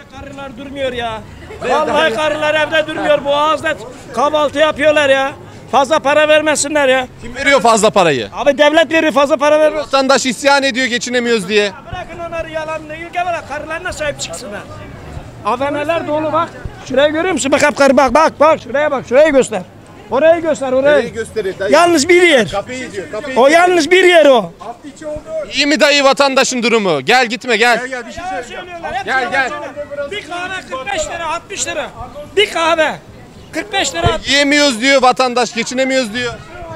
Karılar durmuyor ya. Vallahi karılar evde durmuyor. Boğaz'da kahvaltı yapıyorlar ya. Fazla para vermesinler ya. Kim veriyor fazla parayı? Abi devlet veriyor, fazla para vermez. Vatandaş isyan ediyor, geçinemiyoruz diye. Bırakın onları yalanını. Ülke var, karılarına sahip çıksınlar. AVM'ler dolu bak. Şurayı görüyor musun? Bak şuraya bak, şurayı göster. Orayı göster, orayı. Yalnız bir yer. O yalnız bir yer o. İyi mi dayı vatandaşın durumu? Gel gitme gel. Gel. Bir kahve 45 lira, 60 lira. Bir kahve 45 lira. Yiyemiyoruz diyor vatandaş, geçinemiyoruz diyor.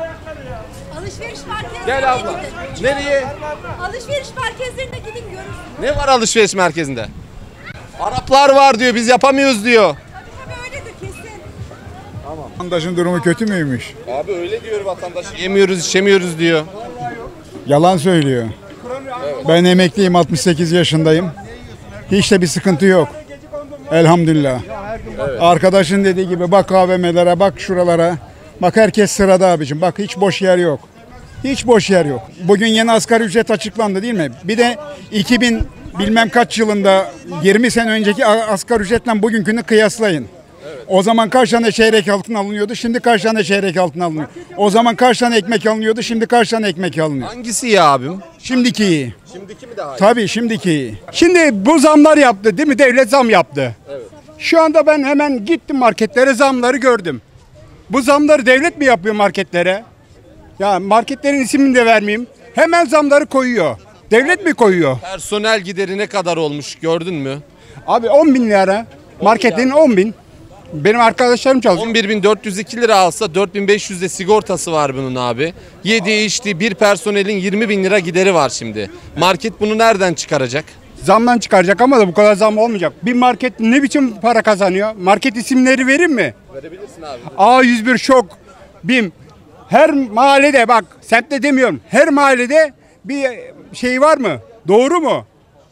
Alışveriş merkezlerine Gel abla. gidin. Nereye? Alışveriş merkezlerine gidin görürsünüz. Ne var alışveriş merkezinde? Araplar var diyor, biz yapamıyoruz diyor. Tabii öyledir kesin. Vatandaşın durumu kötü müymüş? Abi öyle diyor vatandaş. Yemiyoruz, içemiyoruz diyor. Yalan söylüyor. Ben emekliyim, 68 yaşındayım. Hiç de bir sıkıntı yok. Elhamdülillah. Arkadaşın dediği gibi bak AVM'lere, bak şuralara. Bak herkes sırada abicim. Bak hiç boş yer yok. Hiç boş yer yok. Bugün yeni asgari ücret açıklandı değil mi? Bir de 2000 bilmem kaç yılında 20 sene önceki asgari ücretle bugünkünü kıyaslayın. O zaman kaç tane çeyrek altın alınıyordu, şimdi kaç tane çeyrek altın alınıyor. O zaman kaç tane ekmek alınıyordu, şimdi kaç tane ekmek alınıyor. Hangisi iyi abim? Şimdiki iyi. Şimdiki mi daha iyi? Tabii şimdiki iyi. Şimdi bu zamlar yaptı değil mi? Devlet zam yaptı. Evet. Şu anda ben hemen gittim marketlere, zamları gördüm. Bu zamları devlet mi yapıyor marketlere? Ya marketlerin ismini de vermeyeyim. Hemen zamları koyuyor. Devlet mi koyuyor? Personel gideri ne kadar olmuş gördün mü? Abi 10 bin lira. Marketlerin 10 bin. Benim arkadaşlarım çalışıyor. 11.402 lira alsa 4.500'de sigortası var bunun abi. Yediği içtiği bir personelin 20 bin lira gideri var şimdi. Market bunu nereden çıkaracak? Zamdan çıkaracak ama da bu kadar zam olmayacak. Bir market ne biçim para kazanıyor? Market isimleri vereyim mi? Verebilirsin abi. A101, Şok, BİM. Her mahallede bak, semtte demiyorum. Her mahallede bir şey var mı? Doğru mu?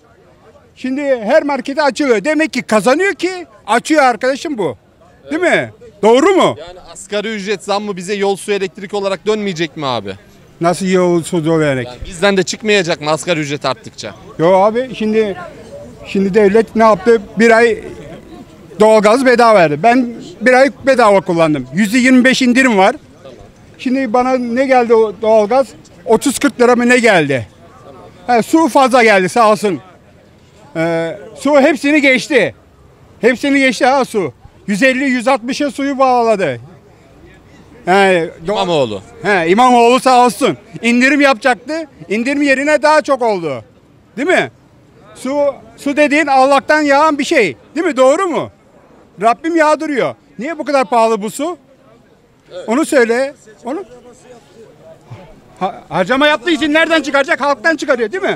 Şimdi her marketi açılıyor. Demek ki kazanıyor ki açıyor arkadaşım bu. Değil mi? Doğru mu? Yani asgari ücret zammı bize yol su elektrik olarak dönmeyecek mi abi? Nasıl iyi olsun o vererek? Yani bizden de çıkmayacak mı asgari ücret arttıkça? Yo abi şimdi devlet ne yaptı? Bir ay doğalgaz bedava verdi. Ben bir ay bedava kullandım. %25 indirim var. Şimdi bana ne geldi o doğalgaz? 30-40 lira mı ne geldi? Su fazla geldi sağ olsun. Su hepsini geçti. Hepsini geçti su. 150-160'a suyu bağladı. İmamoğlu. İmamoğlu sağ olsun. İndirim yapacaktı. İndirim yerine daha çok oldu. Değil mi? Su dediğin Allah'tan yağan bir şey. Değil mi? Doğru mu? Rabbim yağdırıyor. Niye bu kadar pahalı bu su? Evet. Onu söyle. Onu harcama yaptığı için nereden çıkaracak? Halktan çıkarıyor değil mi?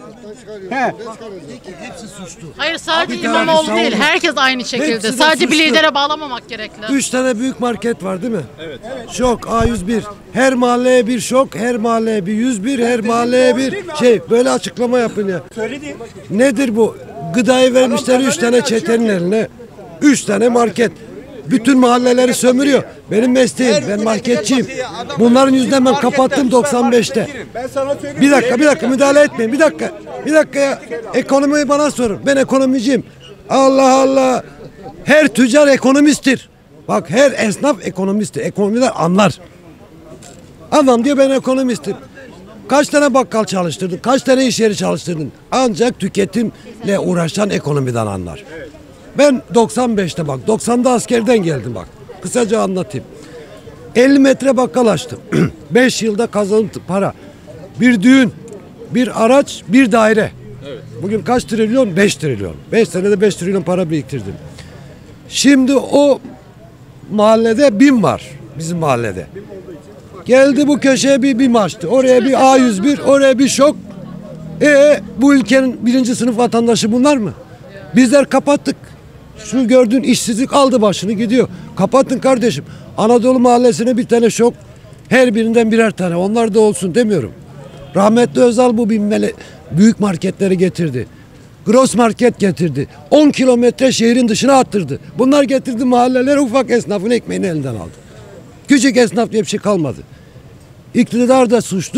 Hayır sadece İmamoğlu değil. Herkes aynı şekilde. Sadece bir lidere bağlamamak gerekli. 3 tane büyük market var değil mi? Evet. Şok A101. Her mahalleye bir şok, her mahalleye bir 101, her mahalleye bir şey. Böyle açıklama yapın ya. Söyledi. Nedir bu? Gıdayı vermişler 3 tane çetenin eline. 3 tane market. Bütün mahalleleri sömürüyor. Benim mesleğim, ben marketçiyim. Bunların yüzünden ben kapattım 95'te. Bir dakika müdahale etmeyin. Bir dakika ya. Ekonomiyi bana sorun. Ben ekonomiciyim. Allah Allah. Her tüccar ekonomisttir. Bak her esnaf ekonomisttir. Ekonomiler anlar. Adam diyor ben ekonomistim. Kaç tane bakkal çalıştırdın? Kaç tane iş yeri çalıştırdın? Ancak tüketimle uğraşan ekonomiden anlar. Ben 95'te bak 90'da askerden geldim bak. Kısaca anlatayım. 50 metre bakkal açtım. 5 yılda kazandım para. Bir düğün, bir araç, bir daire. Evet. Bugün kaç trilyon? 5 trilyon. 5 senede 5 trilyon para biriktirdim. Şimdi o mahallede BİM var. Bizim mahallede. Geldi bu köşeye bir BİM açtı. Oraya bir A101, oraya bir Şok. Bu ülkenin 1. sınıf vatandaşı bunlar mı? Bizler kapattık. Şu gördüğün işsizlik aldı başını gidiyor. Kapatın kardeşim. Anadolu mahallesine bir tane Şok. Her birinden birer tane. Onlar da olsun demiyorum. Rahmetli Özal bu büyük marketleri getirdi. Gross market getirdi. 10 kilometre şehrin dışına attırdı. Bunlar getirdi mahallelere ufak esnafın ekmeğini elinden aldı. Küçük esnaf diye bir şey kalmadı. İktidar da suçlu,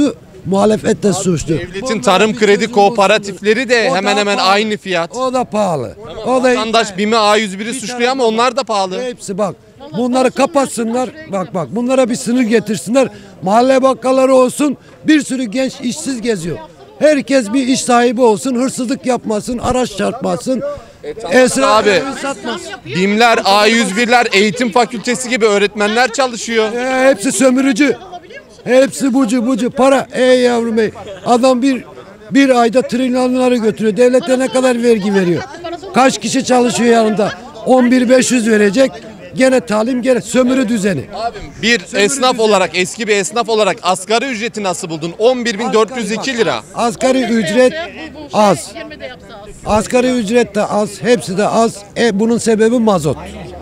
Muhalefet de suçlu. Devletin tarım kredi kooperatifleri de O hemen da hemen pahalı. aynı fiyat. O da pahalı. O da Vatandaş BİM'i A101'i suçluyor ama onlar da pahalı. hepsi bak. Bunları kapatsınlar. Bak bunlara bir sınır getirsinler. Mahalle bakkalları olsun. Bir sürü genç işsiz geziyor. Herkes bir iş sahibi olsun. Hırsızlık yapmasın. Araç çarpmasın. Esrar Abi satmasın. BİM'ler, A101'ler, eğitim fakültesi gibi öğretmenler çalışıyor. Hepsi sömürücü. Hepsi bucu para. Ey yavrum ey. Adam bir ayda trilyonları götürüyor. Devlete ne kadar vergi veriyor? Kaç kişi çalışıyor yanında? 11.500 verecek. Gene talim gene sömürü düzeni. Bir esnaf olarak, eski bir esnaf olarak asgari ücreti nasıl buldun? 11.402 lira. Asgari ücret az. Asgari ücret de az. Hepsi de az. Bunun sebebi mazot.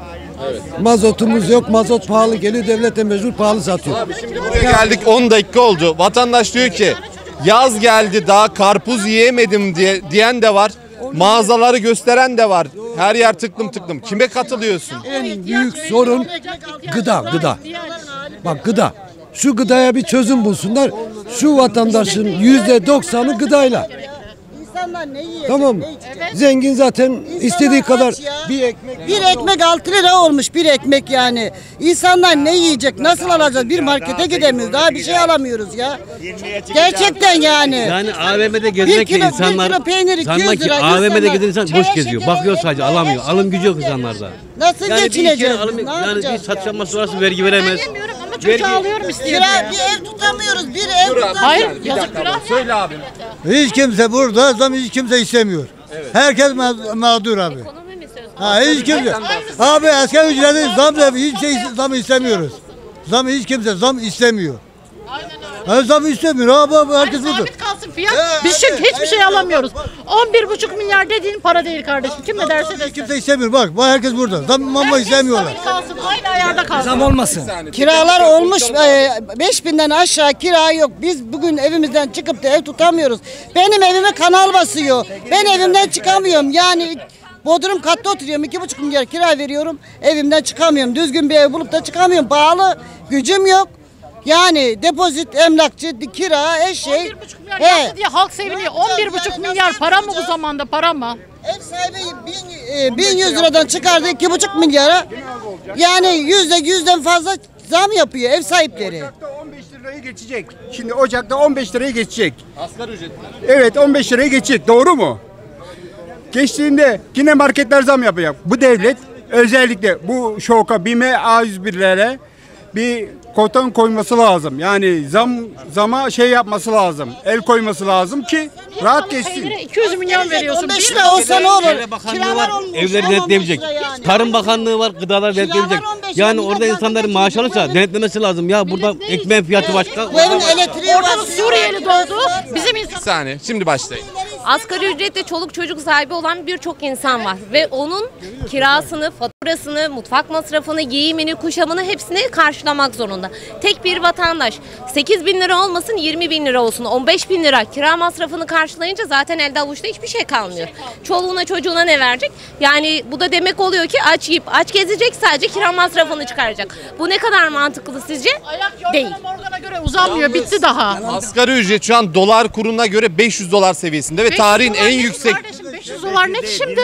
Mazotumuz yok. Mazot pahalı geliyor. Devlete mecbur pahalı satıyor. Şimdi buraya geldik 10 dakika oldu. Vatandaş diyor ki yaz geldi daha karpuz yiyemedim diyen de var. Mağazaları gösteren de var. Her yer tıklım tıklım. Kime katılıyorsun? En büyük sorun gıda. Bak gıda. Şu gıdaya bir çözüm bulsunlar. Şu vatandaşın %90'ı gıdayla. İnsanlar ne yiyecek? Tamam mı? ne içecek? Zengin zaten istediği kadar aç ya. Bir ekmek 6 lira olmuş bir ekmek yani. İnsanlar ne yiyecek? Nasıl alacağız? Bir markete gidemiyoruz. Daha bir şey alamıyoruz ya. Gerçekten yani. Yani AVM'de gezmek kilo- insanlar bir kilo peynir 200 sanmak ki lira, AVM'de insanlar gezen insan çaya boş geziyor. şekere, Bakıyor sadece ekmeğe, alamıyor. her Alım gücü yok şeye insanlarda. Nasıl Yani bir geçineceğiz? kere alım, biz? Ne yani bir yapacağız? satış yapması varsa vergi veremez. Yemiyorum ama çocuğu alıyorum istiyorum. Kira bir ev tutamıyoruz. Bir ev tutamıyoruz. Hayır yazık günah. Söyle abim. Hiç kimse burada zam hiç kimse istemiyor. Herkes mağdur abi. Ha hiç kimse. Abi asgari ücreti zam da hiç şey zam istemiyoruz. Zam hiç kimse zam istemiyor. Ha, zam istemiyor abi herkes burada. Sabit kalsın fiyat. Biz çünkü hiçbir şey alamıyoruz. 11,5 milyar dediğin para değil kardeşim. Kim ne derse Hiç desin. kimse istemiyor bak herkes burada. Zam mamma istemiyorlar. Sabit kalsın. Aynı ayarda kalsın. Zam olmasın. Kiralar olmuş 5000'den aşağı kira yok. Biz bugün evimizden çıkıp da ev tutamıyoruz. Benim evime kanal basıyor. Ben evimden çıkamıyorum. Yani Bodrum katta oturuyorum. 2,5 milyar kira veriyorum. Evimden çıkamıyorum. Düzgün bir ev bulup da çıkamıyorum. Pahalı. Gücüm yok. Yani depozit, emlakçı, kira, her şey. 11,5 milyar yaptı diye halk seviniyor. 11,5 milyar para mı bu zamanda para mı? Ev sahibi 1100 liradan çıkardı 2,5 milyara. Yani %100'den fazla zam yapıyor ev sahipleri. Ocakta 15 lirayı geçecek. Şimdi Ocak'ta 15 lirayı geçecek. Asgari ücret. Evet 15 lirayı geçecek. Doğru mu? Geçtiğinde yine marketler zam yapacak. Bu devlet özellikle bu şoka, BİM'e, A101'lere bir kotan koyması lazım. Yani zama şey yapması lazım. El koyması lazım ki rahat geçsin. Peynire 200 milyon veriyorsun. 15 lira olsa ne olur? Çevre Bakanlığı Kiralar var, olmuş, evleri olmamış denetleyebilecek. lira yani. Tarım Bakanlığı var, gıdalar denetleyebilecek. 15 Yani lira, orada millet insanların zaten maaş alırsa çocukları- denetlemesi lazım. Ya burada ekmeğin fiyatı başka. Bu evin elektriği Orada da var. Suriyeli doğdu. Bizim Bir insan saniye şimdi başlayın. Asgari ücretle çoluk çocuk sahibi olan birçok insan var ve onun kirasını, faturasını, mutfak masrafını, giyimini, kuşamını hepsini karşılamak zorunda. Tek bir vatandaş 8 bin lira olmasın 20 bin lira olsun 15 bin lira kira masrafını karşılayınca zaten elde avuçta hiçbir şey kalmıyor. Çoluğuna çocuğuna ne verecek? Yani bu da demek oluyor ki aç yiyip aç gezecek sadece kira masrafını çıkaracak. Bu ne kadar mantıklı sizce? ayak Değil. yorgana morgana göre uzanmıyor. Bitti daha. Asgari ücret şu an dolar kuruna göre 500 dolar seviyesinde ve 500 tarihin dolar en ne ki yüksek. Kardeşim 500 dolar ne ki şimdi?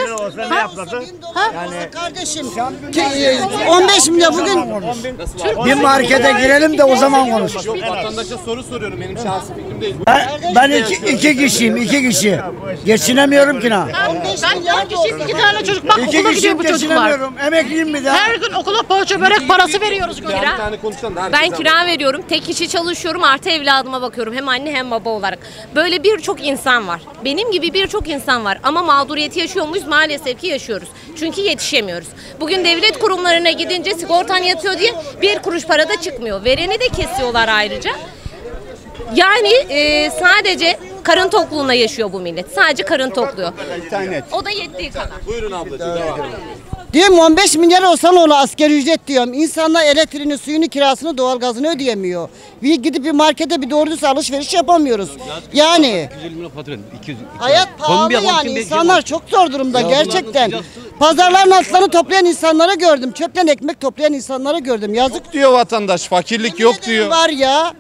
Kardeşim 15 milyar bugün Bir markete girelim de o zaman konuş. Yok vatandaşa soru soruyorum benim şahsi fikrim değil. Ben iki kişiyim, iki kişi. Geçinemiyorum ki na. Ben 10 kişiyiz 2 tane çocuk. Bak İki okula gidiyor kişiyim bu çocuklar. geçinemiyorum. Emekliyim bir daha. Her gün okula poğaça börek parası veriyoruz. Bir tane konuşan da Ben herkes kira veriyorum. Tek kişi çalışıyorum. Artı evladıma bakıyorum. Hem anne hem baba olarak. Böyle birçok insan var. Benim gibi birçok insan var. Ama mağduriyeti yaşıyor muyuz? Maalesef ki yaşıyoruz. Çünkü yetişemiyoruz. Bugün devlet kurumlarına gidince sigortan yatıyor diye bir kuruş para da çıkmıyor. Vereni de kesiyorlar ayrıca. Yani sadece karın tokluğuna yaşıyor bu millet. Sadece karın tokluyor. O da yettiği kadar. Buyurun ablacığım devam edin. diyorum 15 milyar olsa ne olur asgari ücret diyorum. İnsanlar elektriğini, suyunu, kirasını, doğalgazını ödeyemiyor. Bir gidip bir markete bir doğru düz alışveriş yapamıyoruz. Yani 250 milyon fatura. 200. hayat pahalı Kombi yapalım, yani. şimdi İnsanlar çok zor durumda gerçekten. Pazarların altlarını toplayan insanları gördüm. Çöpten ekmek toplayan insanları gördüm. Yazık Diyor vatandaş fakirlik yok nedeni diyor. var ya.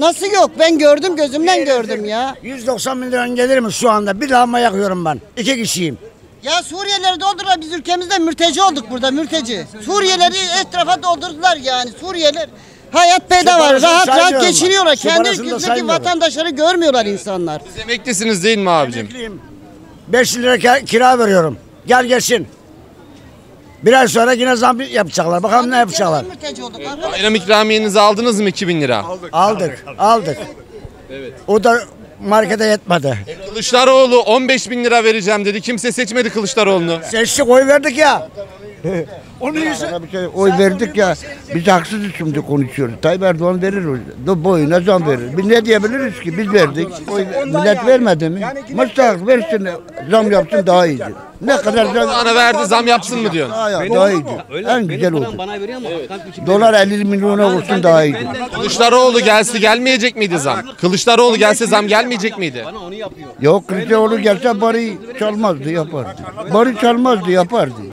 Nasıl yok? Ben gördüm, gözümden gördüm ya. 190 milyon gelir mi şu anda? Bir lamba yakıyorum ben. 2 kişiyim. Ya Suriyelileri doldurdular, biz ülkemizde mülteci olduk burada, mülteci. Suriyelileri etrafa doldurdular yani, Suriyeliler. Hayat bedava, rahat geçiniyorlar. Kendi ülkesindeki vatandaşları görmüyorlar insanlar. Siz emeklisiniz değil mi abicim? Emekliyim. 5 lira kira veriyorum. Gel gelsin. Bir ay sonra yine zam yapacaklar. Bakalım ne yapacaklar. Mülteci olduk. Bayram ikramiyenizi aldınız mı 2000 lira? Aldık. Evet. O da markete yetmedi. Kılıçdaroğlu 15 bin lira vereceğim dedi. Kimse seçmedi Kılıçdaroğlu'nu. Seçtik, oy verdik ya. Onun yüzünden oy verdik ya. Biz haksız şimdi konuşuyoruz. Tayyip Erdoğan verir o. Boyuna zam verir. Biz ne diyebiliriz ki? Biz verdik. Millet vermedi mi? Mutlaka versin, zam yapsın daha iyidir. Ne kadar zam... Bana verdi, zam yapsın mı diyorsun? Daha iyidir. En güzel olur. Dolar 50 milyona olsun daha iyidir. Kılıçdaroğlu gelse gelmeyecek miydi zam? Kılıçdaroğlu gelse zam gelmeyecek miydi? Yok, Kılıçdaroğlu gelse bari çalmazdı, yapardı. Bari çalmazdı, yapardı.